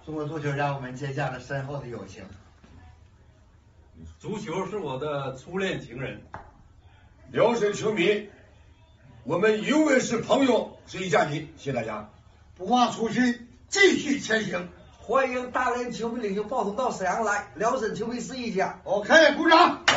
中国足球让我们结下了深厚的友情。 足球是我的初恋情人。 辽沈球迷，我们永远是朋友，是一家人。谢谢大家， 不忘初心，继续前行。 欢迎大连球迷领袖报头到沈阳来，辽沈球迷是一家。 OK，鼓掌。